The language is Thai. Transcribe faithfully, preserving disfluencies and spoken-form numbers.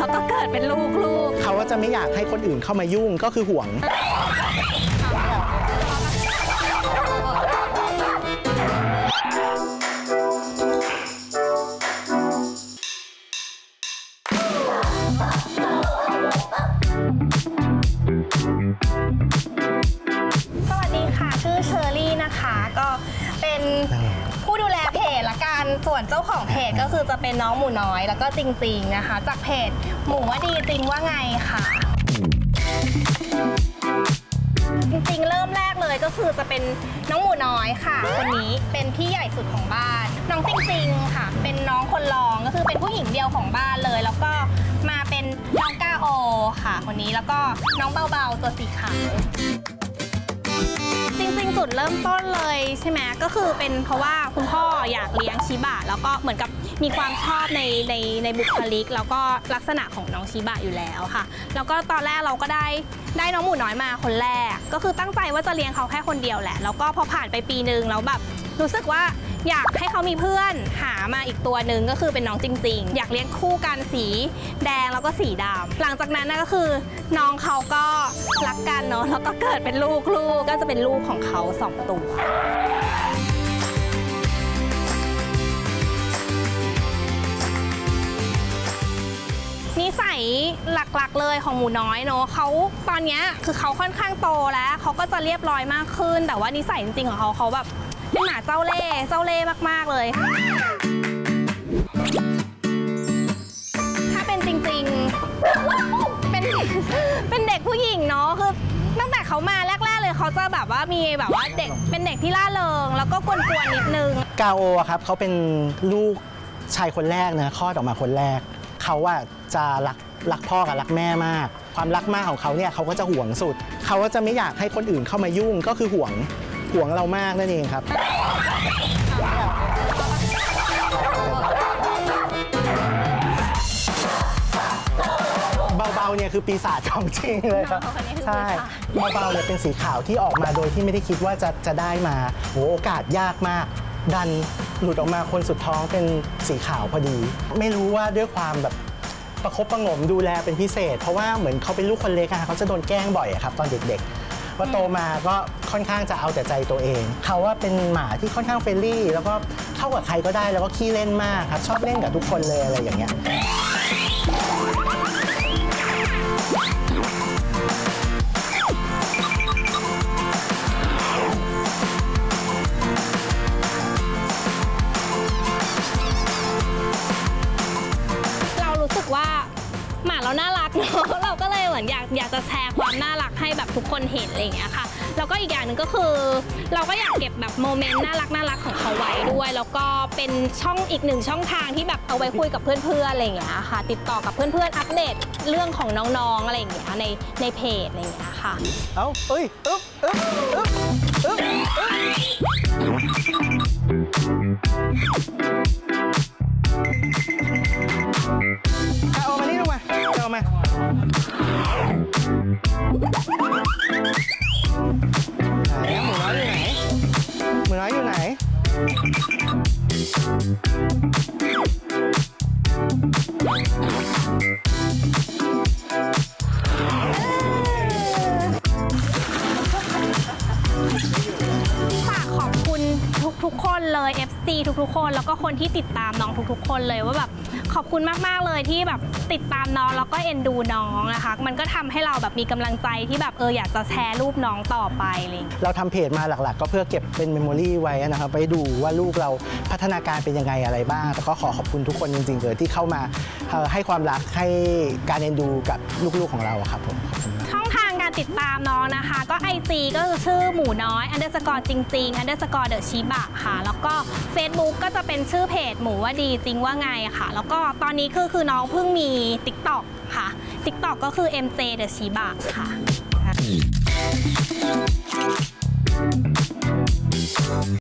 แล้วก็เกิดเป็นลูกลูกเขาก็จะไม่อยากให้คนอื่นเข้ามายุ่งก็คือห่วงสวัสดีค่ะชื่อเชอรี่นะคะก็เป็นผู้ดูแลเพจละกันส่วนเจ้าของเพจก็คือจะเป็นน้องหมูน้อยแล้วก็จริงๆนะคะจากเพจหมูว่าดีจริงว่าไงค่ะจริงๆเริ่มแรกเลยก็คือจะเป็นน้องหมูน้อยค่ะคนนี้เป็นพี่ใหญ่สุดของบ้านน้องจริงๆค่ะเป็นน้องคนรองก็คือเป็นผู้หญิงเดียวของบ้านเลยแล้วก็มาเป็นน้องก้าโอค่ะคนนี้แล้วก็น้องเบาๆตัวสีขาวจริงๆจุดเริ่มต้นเลยใช่ไหมก็คือเป็นเพราะว่าคุณพ่ออยากเลี้ยงชิบะแล้วก็เหมือนกับมีความชอบในในในบุคลิกแล้วก็ลักษณะของน้องชิบะอยู่แล้วค่ะแล้วก็ตอนแรกเราก็ได้ได้น้องหมูน้อยมาคนแรกก็คือตั้งใจว่าจะเลี้ยงเขาแค่คนเดียวแหละแล้วก็พอผ่านไปปีนึงแล้วแบบรู้สึกว่าอยากให้เขามีเพื่อนหามาอีกตัวหนึ่งก็คือเป็นน้องจริงๆอยากเลี้ยงคู่กันสีแดงแล้วก็สีดำหลังจากนั้นนะก็คือน้องเขาก็รักกันเนาะแล้วก็เกิดเป็นลูกลูกก็จะเป็นลูกของเขาสองตัวนิสัยหลักๆเลยของหมูน้อยเนาะเขาตอนนี้คือเขาค่อนข้างโตแล้วเขาก็จะเรียบร้อยมากขึ้นแต่ว่านิสัยจริงๆของเขาเขาแบบเป็นหมาเจ้าเล่ห์เจ้าเล่ห์มากๆเลยถ้าเป็นจริงๆเป็นเป็นเด็กผู้หญิงเนาะคือตั้งแต่เขามาแรกๆเลยเขาจะแบบว่ามีแบบว่าเด็กเป็นเด็กที่ล่าเริงแล้วก็กวนๆนิดนึงกาโอครับเขาเป็นลูกชายคนแรกนะคลอดออกมาคนแรกเขาว่าจะรักรักพ่อกับรักแม่มากความรักมากของเขาเนี่ยเขาก็จะห่วงสุดเขาก็จะไม่อยากให้คนอื่นเข้ามายุ่งก็คือห่วงห่วงเรามากนั่นเองครับเบาๆเนี่ยคือปีศาจของจริงเลยครับใช่เบาๆเนี่ยเป็นสีขาวที่ออกมาโดยที่ไม่ได้คิดว่าจะจะได้มาโหโอกาสยากมากดันหลุดออกมาคนสุดท้องเป็นสีขาวพอดีไม่รู้ว่าด้วยความแบบประคบประหงมดูแลเป็นพิเศษเพราะว่าเหมือนเขาเป็นลูกคนเล็กอะเขาจะโดนแกล้งบ่อยครับตอนเด็กๆพอโตมาก็ค่อนข้างจะเอาแต่ใจตัวเองเขาว่าเป็นหมาที่ค่อนข้างเฟรนลี่แล้วก็เข้ากับใครก็ได้แล้วก็ขี้เล่นมากครับชอบเล่นกับทุกคนเลยอะไรอย่างเงี้ยว่าหมาเราน่ารักเนาะเราก็เลยเหมือนอยากอยากจะแชร์ความน่ารักให้แบบทุกคนเห็นอะไรอย่างเงี้ยค่ะแล้วก็อีกอย่างหนึ่งก็คือเราก็อยากเก็บแบบโมเมนต์น่ารักน่ารักของเขาไว้ด้วยแล้วก็เป็นช่องอีกหนึ่งช่องทางที่แบบเอาไว้คุยกับเพื่อนๆอะไรอย่างเงี้ยค่ะติดต่อกับเพื่อนๆอัปเดตเรื่องของน้องๆอะไรอย่างเงี้ยในในเพจอะไรอย่างเงี้ยค่ะเอ้าเอ้ยอึ๊บอึ๊บอึ๊บอึ๊บเอามานี่ลงมาเอามาไหนหมูน้อยอยู่ไหนหมูน้อยอยู่ไหนฝากขอบคุณทุกๆคนเลย เอฟ ซี ทุกๆคนแล้วก็คนที่ติดตามน้องทุกๆคนเลยว่าแบบขอบคุณมากๆเลยที่แบบติดตามน้องแล้วก็เอ็นดูน้องนะคะมันก็ทำให้เราแบบมีกำลังใจที่แบบเอออยากจะแชร์รูปน้องต่อไปเลยเราทำเพจมาหลักๆก็เพื่อเก็บเป็นเมมโมรี่ไว้นะครับไปดูว่าลูกเราพัฒนาการเป็นยังไงอะไรบ้างแต่ก็ขอขอบคุณทุกคนจริงๆเลยที่เข้ามาให้ความรักให้การเอ็นดูกับลูกๆของเราครับผมขอบคุณช่องทางการติดตามน้องนะคะก็ ไอ จี ก็คือชื่อหมูน้อย อันเดอร์สกอร์จริงๆ อันเดอร์สกอร์เดอะชิบะค่ะแล้วก็ Facebook ก็จะเป็นชื่อเพจหมูว่าดีจริงว่าไงค่ะแล้วก็ตอนนี้คือคือน้องเพิ่งมี ติ๊กต็อก ค่ะ ติ๊กต็อก ก็คือ เอ็ม เจ เดอะชิบะค่ะ